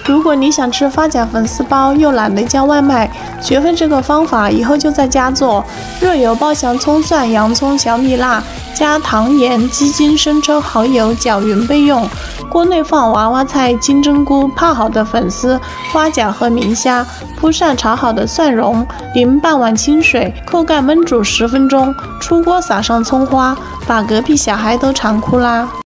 如果你想吃花甲粉丝包又懒得叫外卖，学会这个方法以后就在家做。热油爆香葱蒜、洋葱、小米辣，加糖盐、鸡精、生抽、蚝油，搅匀备用。锅内放娃娃菜、金针菇、泡好的粉丝、花甲和明虾，铺上炒好的蒜蓉，淋半碗清水，扣盖焖煮10分钟。出锅撒上葱花，把隔壁小孩都馋哭啦！